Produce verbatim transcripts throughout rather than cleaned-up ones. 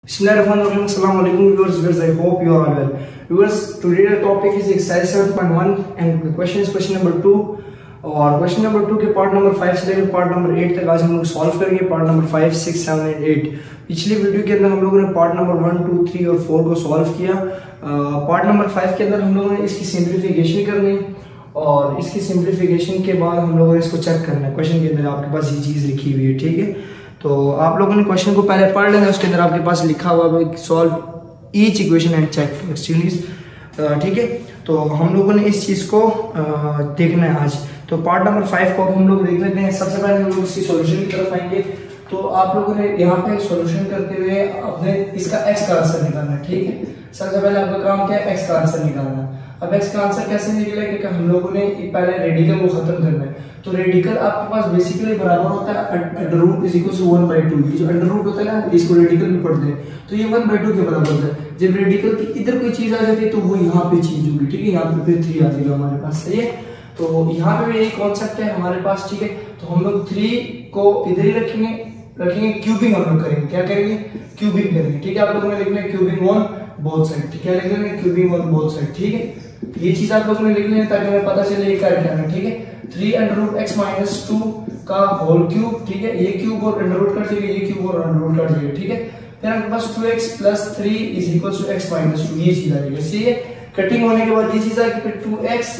Assalamualaikum viewers, viewers. I hope you are all well. Viewers, today the topic is exercise seven point one and the question is question number two. और question number two के part number five से लेकर part number eight तक आज हम लोग solve करेंगे। Part number five, six, seven and eight. पिछली वीडियो के अंदर हम लोगों ने part number one, two, three और फोर को सॉल्व किया। पार्ट नंबर फाइव के अंदर हम लोगों ने इसकी सिंप्लीफिकेशन करनी और इसकी सिंप्लीफिकेशन के बाद हम लोगों ने इसको चेक करना है। क्वेश्चन के अंदर आपके पास ये चीज़ लिखी हुई है, ठीक है। तो आप लोगों ने क्वेश्चन को पहले पढ़ लेना, उसके अंदर आपके पास लिखा हुआ है solve each equation and check exchange, ठीक है। तो हम लोगों ने इस चीज़ को देखना है आज। तो पार्ट नंबर फाइव को हम लोग देख लेते हैं। सबसे पहले हम लोग इसकी सॉल्यूशन की तरफ आएंगे। तो आप लोगों ने यहाँ पे सॉल्यूशन करते हुए अपने इसका एक्स का आंसर निकालना है, ठीक है। सबसे पहले आपका काम क्या है, एक्स का आंसर निकालना है। अब एक्स का आंसर कैसे निकलेगा, क्योंकि हम लोगों ने पहले रेडिकल को खत्म करना है। तो रेडिकल आपके पास बेसिकली बराबर होता है under root is equal to one by two. जो अंडर रूट होता है ना, इसको रेडिकल भी पढ़ते हैं, तो ये वन बाई टू के बराबर होता है। जब रेडिकल की इधर कोई चीज आ जाती है तो वो यहाँ पे चीज होगी, ठीक है। यहाँ पे फिर थ्री आ जाएगा हमारे पास, सही है। तो यहाँ पे भी यही कॉन्सेप्ट है हमारे पास, ठीक है। तो हम लोग थ्री को इधर ही रखेंगे रखेंगे क्यूबिंग हम लोग करेंगे। क्या करेंगे, क्यूबिंग करेंगे, ठीक है। आप लोगों ने लिखना है क्यूबिंग ऑन बोथ साइड, ठीक है। लिख लेंगे क्यूबिंग ऑन बोथ साइड, ठीक है। ये चीज आप लोगों ने लिख लेना ताकि हमें पता चले ये क्या है, ठीक है। Three under root x minus two का होल क्यूब, ठीक है। ये क्यूब और अंडर रूट कट जाएगा, ये क्यूब और अंडर रूट कट जाएगा, ठीक है। फिर आपके पास two x plus three is equal to x minus two, ये चीज आ जाएगी, सही है। कटिंग होने के बाद ये चीज आएगी, फिर two x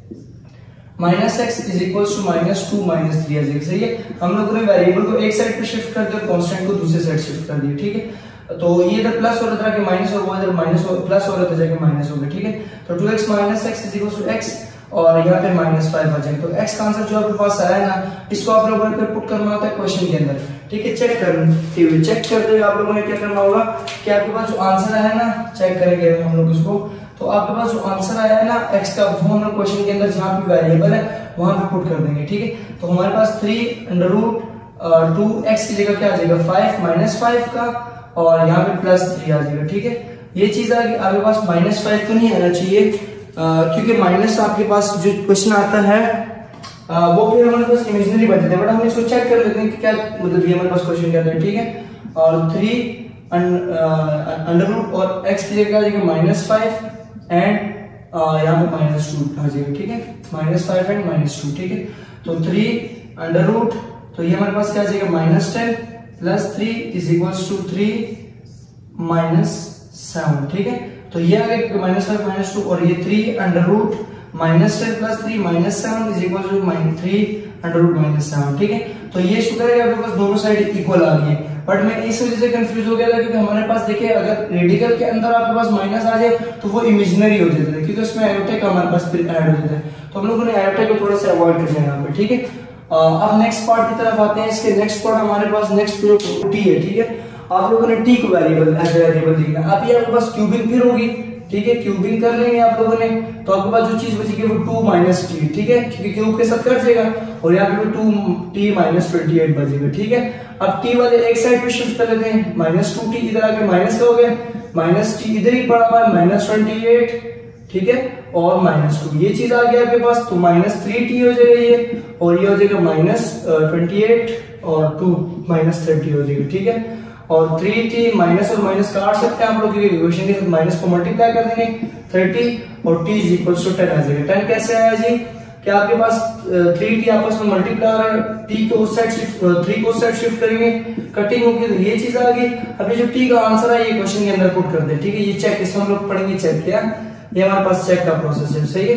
minus x is equal to minus two minus three आ जाएगा, सही है। हम लोगों ने वेरिएबल को एक साइड पे शिफ्ट कर दिया और कांस्टेंट को दूसरे साइड शिफ्ट कर दिया, ठीक है। तो ये इधर प्लस और इधर के माइनस और वो इधर माइनस और प्लस और इधर जाके माइनस हो गया, ठीक है। तो two x minus x is equal to x और यहाँ पे माइनस फाइव आ जाएगा। तो एक्स का आंसर जो आपके पास आया ना, इसको आप लोगों ने फिर पुट करना होता है क्वेश्चन के अंदर, ठीक है। चेक करते हुए चेक करते हुए आप लोगों ने क्या करना होगा कि आपके पास जो आंसर आया ना, चेक करेंगे हम लोग इसको। तो आपके पास जो आंसर आया है ना एक्स का, वो हम लोग क्वेश्चन के अंदर जहाँ पे वेरिएबल है वहां पे पुट कर देंगे, ठीक है। तो हमारे पास three under root two x की जगह क्या आ जाएगा, फाइव माइनस फाइव का और यहाँ पे प्लस थ्री आ जाएगा, ठीक है। ये चीज आ गई। आपके पास माइनस फाइव तो नहीं आना चाहिए, Uh, क्योंकि माइनस आपके पास जो क्वेश्चन आता है uh, वो फिर हमारे पास इमेजिनरी बन जाता है। बट हम इसको चेक कर लेते हैं कि क्या मतलब ये हमारे पास क्वेश्चन क्या आता है, ठीक है। और थ्री अंडर रूट और एक्स की जगह आ जाएगा माइनस फाइव एंड यहाँ पे माइनस टू आ जाएगा, ठीक है। Minus five and minus two, ठीक है। तो थ्री अंडर रूट, तो ये हमारे पास क्या आ जाएगा minus ten plus three is equal to three minus seven, ठीक है। तो ये आ गया माइनस फाइव माइनस टू और ये three under root minus ten plus three minus seven is equal to minus three under root minus seven, ठीक है। तो ये शुक्र है आपके पास दोनों साइड इक्वल आ गई है। बट मैं इस वजह से कंफ्यूज हो गया था क्योंकि हमारे पास देखिए अगर रेडिकल के अंदर आपके पास माइनस आ जाए तो वो इमेजिनरी हो जाता है, क्योंकि उसमें आयोटा का हमारे पास फिर ऐड हो जाता है। तो हम लोगों ने आयोटा को थोड़ा सा अवॉइड करना है यहाँ पे, ठीक है। अब नेक्स्ट पार्ट की तरफ आते हैं। इसके नेक्स्ट पार्ट हमारे पास नेक्स्ट टी है, ठीक है। आप लोगों ने टी को वेरिएबल एज वेरिएबल देखना। अब ये आपके पास क्यूबिंग फिर होगी, ठीक है। क्यूबिंग कर लेंगे आप लोगों ने, तो आपके पास जो चीज बचेगी वो टू माइनस टी, ठीक है, क्योंकि क्यूब के साथ कट जाएगा और यहाँ पे two t minus twenty eight बचेगा, ठीक है। अब टी वाले एक साइड पे शिफ्ट कर लेते हैं, माइनस टू टी इधर आके माइनस का हो गया, माइनस टी इधर ही पड़ा हुआ है माइनस ट्वेंटी एट, ठीक है, और माइनस टू ये चीज आ गया आपके पास। तो माइनस थ्री टी हो जाएगा ये, और ये हो जाएगा माइनस ट्वेंटी एट और टू माइनस थर्टी हो जाएगा, ठीक है। और थ्री टी माइनस और माइनस काट सकते हैं आप लोग, इक्वेशन के साथ माइनस को मल्टीप्लाई कर देंगे, थर्टी और t is equal to ten आ जाएगा। टेन कैसे आया जी, कि आपके पास थ्री टी आपस में मल्टीप्लाई हो रहा है, टी को उस साइड शिफ्ट थ्री को उस साइड शिफ्ट करेंगे, कटिंग होगी, तो ये चीज आ गई। अभी जो टी का आंसर है ये क्वेश्चन के अंदर पुट कर दे, ठीक है। ये चेक इसमें हम लोग पढ़ेंगे चेक किया, ये हमारे पास चेक का प्रोसेस है, सही है।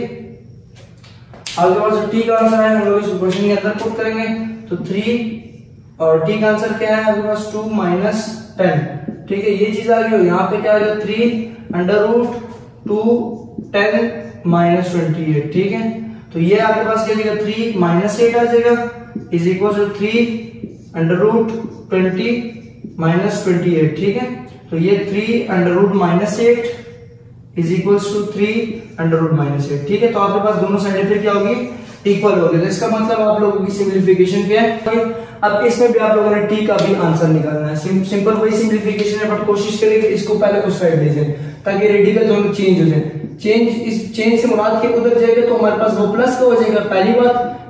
आपके पास जो टी का आंसर है हम लोग इस क्वेश्चन के अंदर पुट करेंगे। तो थ्री और टी का आंसर क्या है आपके पास, टू माइनस टेन, ठीक है। ये चीज आ गई। यहाँ पे क्या आ गया, three under root two ten minus twenty eight, ठीक है। तो ये आपके पास क्या जाएगा, थ्री माइनस एट आ जाएगा is equal to three under root twenty minus twenty eight, ठीक है। तो ये three under root minus eight is equal to three under root minus eight, ठीक है। तो आपके पास दोनों साइड फिर क्या होगी, इक्वल होगी। तो इसका मतलब आप लोगों की सिंप्लीफिकेशन क्या है। अब इसमें भी आप लोगों ने टी का भी आंसर निकालना है। सिं, सिंपल वही सिंप्लीफिकेशन है, बट कोशिश करें कि इसको पहले उस साइड ले जाए ताकि रेडिकल दोनों चेंज हो जाए। चेंज इस चेंज से मुराद के उधर जाएगा तो हमारे पास वो प्लस का हो जाएगा, पहली बात।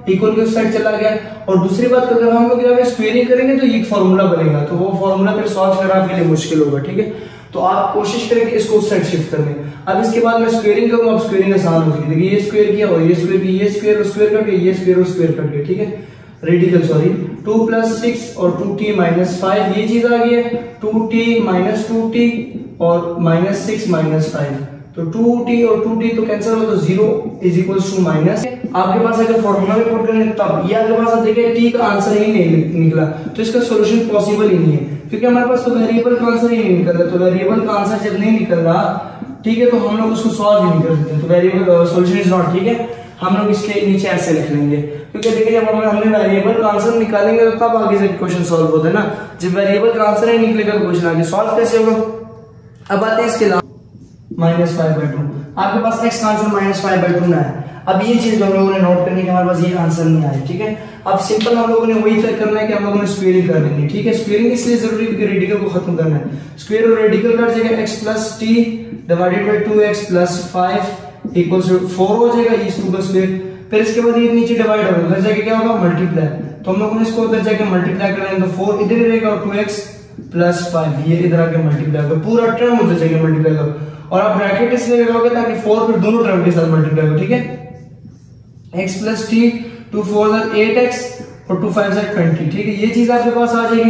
इक्वल के उस साइड चला गया। और दूसरी बात अगर हम लोग यहाँ पे स्क्वेयरिंग करेंगे तो ये फॉर्मूला बनेगा, तो वो फॉर्मूला फिर सॉल्व करना आपके लिए मुश्किल होगा, ठीक है। तो आप कोशिश करेंगे इसको उस साइड शिफ्ट करने। अब इसके बाद मैं स्क्वेयरिंग करूंगा, अब स्क्वेयरिंग आसान होगी। देखिए ये स्क्वायर किया और ये स्क्वायर किया, ये स्क्वायर और स्क्वायर कट गया, ये स्क्वायर और स्क्वायर कट गया, ठीक है। Radical sorry two plus six और टू टी माइनस फाइव, ये चीज आ गई है। Two t minus two t और माइनस सिक्स माइनस फाइव, तो टू टी और टू टी तो कैंसिल हो, तो zero is equal to minus. आपके पास अगर फॉर्मूला में पुट करेंगे तब ये आपके पास देखिए टी का आंसर ही नहीं निकला, तो इसका सॉल्यूशन पॉसिबल ही नहीं है, क्योंकि हमारे पास तो वेरिएबल का आंसर ही नहीं निकल रहा। तो वेरिएबल का आंसर जब नहीं निकल रहा, ठीक है, तो हम लोग उसको सॉल्व नहीं कर सकते। तो वेरिएबल सॉल्यूशन इज नॉट, ठीक है। हम लोग इसके नीचे ऐसे लिख लेंगे, क्योंकि देखिए जब हम हमने वेरिएबल का आंसर निकालेंगे तो तब आगे से क्वेश्चन सॉल्व होता है ना। जब वेरिएबल का आंसर ही निकलेगा तो क्वेश्चन आगे सॉल्व कैसे होगा। अब आते हैं इसके अलावा माइनस फाइव बाई टू, आपके पास एक्स का answer minus five by two ना है। अब ये चीज हम लोगों ने नोट करनी है कि हमारे पास ये आंसर नहीं आया, ठीक है। अब सिंपल हम लोगों ने वही तय करना है कि हम लोगों ने स्क्वेयरिंग कर लेनी है, ठीक है। स्क्वेयरिंग इसलिए जरूरी है क्योंकि रेडिकल को खत्म करना है। स्क्वायर और रेडिकल कट जाएगा, x plus t divided by two x plus five equals to four हो जाएगा, इस टू का स्क्वायर। फिर इसके बाद ये नीचे डिवाइड होगा, उधर जाके क्या होगा मल्टीप्लाई, तो हम लोगों ने इसको उधर जाके मल्टीप्लाई कर लेंगे, तो फोर इधर ही रहेगा और टू एक्स प्लस फाइव ये इधर आके मल्टीप्लाई होगा, पूरा टर्म उधर जाके मल्टीप्लाई होगा। और आप ब्रैकेट इसलिए लगाओगे ताकि फोर फिर दोनों टर्म के साथ मल्टीप्लाई हो, ठीक है। x plus t, two four ज़र एट एक्स और टू फाइव ज़र ट्वेंटी, ठीक है। ये चीज आपके पास आ जाएगी।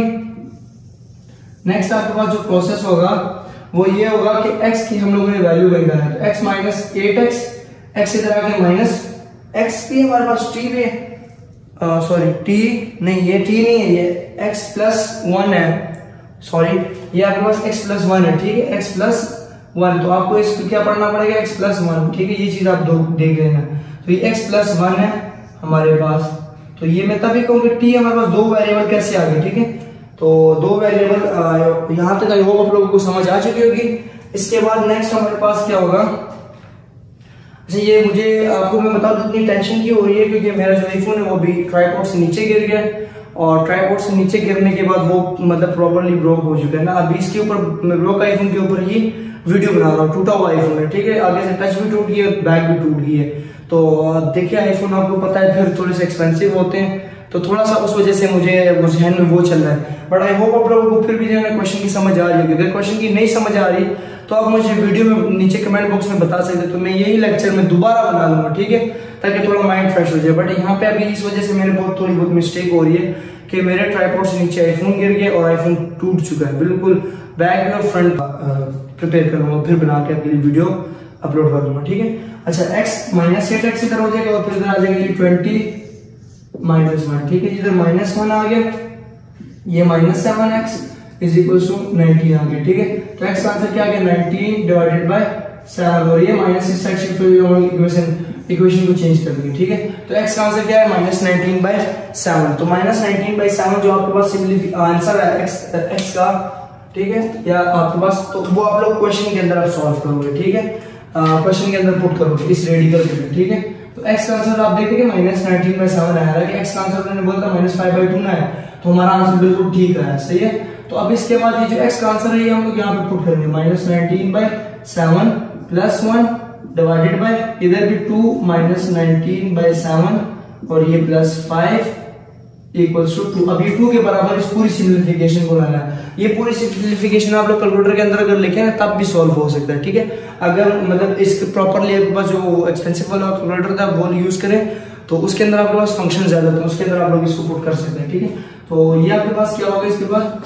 नेक्स्ट आपके पास जो प्रोसेस होगा वो ये होगा कि x की हम लोगों ने वैल्यू निकालना है, तो x minus eight x, x इधर आके माइनस x भी हमारे पास t भी है, सॉरी t नहीं, ये t नहीं है, ये x प्लस वन है, सॉरी ये आपके पास x प्लस वन है, ठीक है। x प्लस वन, तो आपको इसको क्या पढ़ना पड़ेगा, x प्लस वन, ठीक है। ये चीज आप दो देख लेना, तो ये x प्लस वन है हमारे पास। तो ये मैं तभी कहूँ कि t हमारे पास दो वेरिएबल कैसे आ गए, ठीक है। तो दो वेरिएबल यहाँ तक आई होप आप लोगों को समझ आ चुकी होगी। इसके बाद नेक्स्ट हमारे पास क्या होगा, अच्छा ये मुझे आपको मैं बता दूं इतनी टेंशन क्यों हो रही है, क्योंकि मेरा जो आईफोन है वो भी ट्राइपॉड से नीचे गिर गया, और ट्राइपॉड से नीचे गिरने के बाद वो मतलब प्रॉपर्ली ब्रोक हो चुका है ना। अभी इसके ऊपर मैं ब्रोक आईफोन के ऊपर ही वीडियो बना रहा हूँ, टूटा हुआ आईफोन है, ठीक है। आगे से टच भी टूट गई है, बैक भी टूट गई है। तो देखिए आईफोन आपको पता है फिर थोड़े से एक्सपेंसिव होते हैं, तो थोड़ा सा उस वजह से मुझे जहन में वो चल रहा है। बट आई होप आप लोगों को फिर भी जो है क्वेश्चन की समझ आ रही है। अगर क्वेश्चन की नहीं समझ आ रही तो आप मुझे वीडियो में नीचे कमेंट बॉक्स में बता सकते, तो मैं यही लेक्चर में दोबारा बना लूंगा, ठीक है, ताकि थोड़ा माइंड फ्रेश हो जाए। बट यहाँ पे अभी इस वजह से मेरे बहुत थोड़ी बहुत मिस्टेक हो रही है कि मेरे ट्राइपॉड से नीचे आईफोन गिर गया और आईफोन टूट चुका है बिल्कुल। बैक और फ्रंट प्रिपेयर करूंगा, फिर बना के आपके लिए वीडियो अपलोड कर दूंगा, ठीक है। अच्छा x माइनस एट एक्स इधर हो जाएगा और फिर इधर आ जाएगा ट्वेंटी माइनस वन, ठीक है। इधर माइनस वन आ गया, ये minus seven x is equal to nineteen आ गया, ठीक है। तो x का आंसर क्या आ गया, नाइनटीन डिवाइडेड बाय सेवन, और ये माइनस इस साइड शिफ्ट हुई, हम इक्वेशन इक्वेशन को चेंज कर देंगे, ठीक है। तो x का आंसर क्या है, माइनस नाइनटीन बाय सेवन। तो माइनस नाइनटीन बाय सेवन जो आपके पास सिंपली आंसर है x x का, ठीक है, या आपके पास, तो वो आप लोग क्वेश्चन के अंदर आप सॉल्व करोगे, ठीक है, क्वेश्चन के अंदर पुट करोगे इस रेडिकल के, ठीक है। तो x का आंसर आप देखेंगे माइनस नाइनटीन बाय सेवन आया है, x का आंसर मैंने बोला था माइनस फाइव बाय टू ना है, तो हमारा आंसर बिल्कुल ठीक है, सही है। तो अब इसके बाद ये जो x का आंसर है ये हम लोग यहाँ पे पुट करेंगे, minus nineteen by seven plus one divided by इधर भी two minus nineteen by seven और ये plus five equals to two. अब ये टू के बराबर इस पूरी सिंप्लीफिकेशन को लाना है। ये पूरी सिंप्लीफिकेशन आप लोग कैलकुलेटर के अंदर अगर लिखे ना तब भी सॉल्व हो सकता है, ठीक है। अगर मतलब इस प्रॉपरली आपके पास जो एक्सपेंसिव वाला कैलकुलेटर था वो यूज करें तो उसके अंदर आपके पास फंक्शन ज्यादा था, उसके अंदर आप लोग इसको पुट कर सकते हैं, ठीक है। तो ये आपके पास क्या होगा, इसके बाद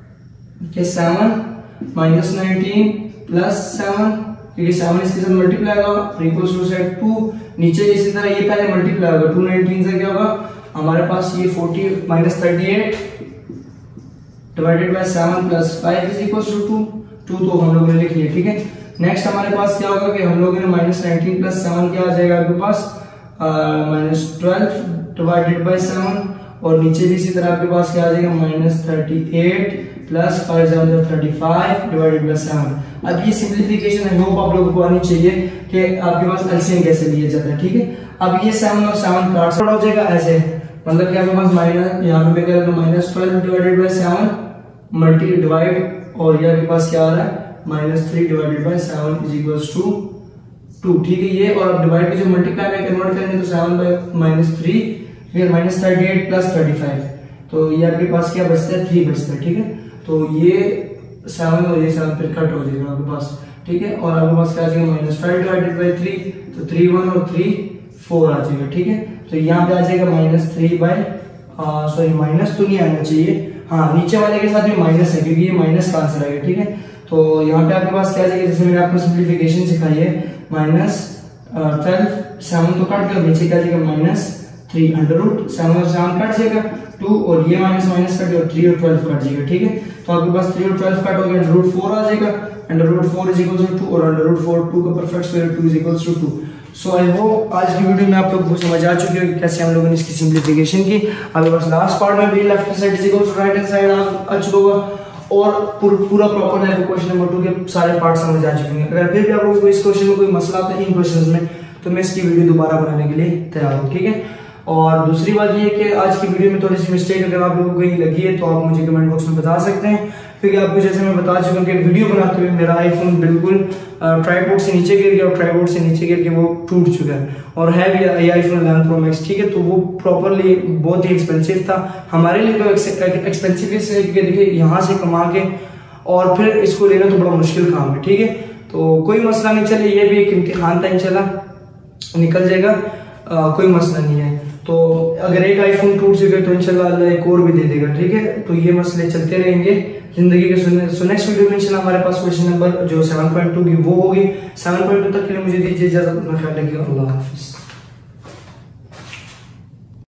seven minus nineteen plus seven, क्योंकि सेवन इसके साथ मल्टीप्लाई होगा इक्वल्स टू सेट टू, नीचे इसी तरह ये पहले मल्टीप्लाई होगा, टू नाइनटीन से क्या होगा हमारे पास ये forty minus thirty eight divided by seven plus five is equals to two, two तो हम लोगों ने लिख लिया, ठीक है। नेक्स्ट हमारे पास क्या होगा कि हम लोगों ने माइनस नाइनटीन प्लस सेवन क्या आ जाएगा आपके पास minus twelve divided by seven, और नीचे भी इसी तरह आपके पास क्या आ जाएगा minus thirty eight plus five seven thirty five divided by seven. अब ये सिंप्लीफिकेशन आई होप आप लोगों को आनी चाहिए कि आपके पास एलसीएम कैसे लिया जाता है, ठीक है। अब ये सेवन और सेवन काट हो जाएगा ऐसे, मतलब कि आपके पास माइनस यहाँ पे करें तो minus twelve divided by seven multi divide, और ये आपके पास क्या आ रहा है minus three divided by seven is equals to two, ठीक है। ये और अब डिवाइड के जो मल्टीप्लाई में कन्वर्ट करेंगे तो सेवन बाय माइनस थ्री ठीक है। Minus thirty eight plus thirty five, तो ये आपके पास क्या बचता है, थ्री बचता है, ठीक है। तो ये सेवन और ये सेवन फिर कट हो जाएगा आपके पास, ठीक है। और आपके पास क्या आ जाएगा, minus five divided by three, तो थ्री वन और थ्री फोर आ जाएगा, ठीक है। तो यहाँ पे आ जाएगा minus three by, sorry minus तो नहीं आना चाहिए, हाँ नीचे वाले के साथ भी माइनस है क्योंकि ये माइनस का आंसर आएगा, ठीक है। तो यहाँ पे आपके पास क्या आ जाएगा, जैसे मैंने आपको सिंप्लीफिकेशन सिखाई है, माइनस ट्वेल्व, सेवन तो कट कर, नीचे क्या आ जाएगा minus three, under root seven और सेवन कट जाएगा, टू और ये माइनस माइनस कट और थ्री और ट्वेल्व कट जाएगा, ठीक है। तो आपके पास थ्री और ट्वेल्व कट हो गया, अंडर रूट फोर आ जाएगा, under root four is equal to two और अंडर रूट फोर टू का perfect square two is equal to to. So I hope आज की वीडियो में आप लोग को समझ आ चुके हो कैसे हम लोगों ने इसकी सिंप्लीफिकेशन की। आपके पास लास्ट पार्ट में भी left hand side is equal to right hand side आ चुका होगा और पूरा प्रॉपर है क्वेश्चन नंबर टू के सारे पार्ट समझ आ चुके हैं। अगर फिर भी आप लोगों को इस क्वेश्चन में कोई मसला आता है इन क्वेश्चंस में, तो मैं इसकी वीडियो दोबारा बनाने के लिए तैयार हूँ, ठीक है। और दूसरी बात ये है कि आज की वीडियो में थोड़ी सी मिस्टेक अगर आप लोगों को कहीं लगी है तो आप मुझे कमेंट बॉक्स में बता सकते हैं, क्योंकि आपको जैसे मैं बता चुका हूँ कि वीडियो बनाते हुए मेरा आईफोन बिल्कुल ट्राइपॉड से नीचे गिर गया और ट्राइपॉड से नीचे गिर के वो टूट चुका है और है भी आईफोन इलेवन प्रो मैक्स, ठीक है। तो वो प्रॉपरली बहुत ही एक्सपेंसिव था हमारे लिए, तो एक्सपेंसिव इसलिए क्योंकि देखिए यहाँ से कमा के और फिर इसको लेना तो बड़ा मुश्किल काम है, ठीक है। तो कोई मसला नहीं, चले ये भी एक इम्तिहान था, इंशाल्लाह निकल जाएगा, आ, कोई मसला नहीं है। तो अगर एक आईफोन टूट चुके तो इंशाल्लाह अल्लाह एक और भी दे देगा, ठीक है। तो ये मसले चलते रहेंगे जिंदगी के। सो नेक्स्ट वीडियो में इंशाल्लाह हमारे पास क्वेश्चन नंबर जो सेवन पॉइंट टू की वो होगी। सेवन पॉइंट टू तक के लिए मुझे दीजिए इजाजत, अपना ख्याल रखिएगा, अल्लाह हाफिज।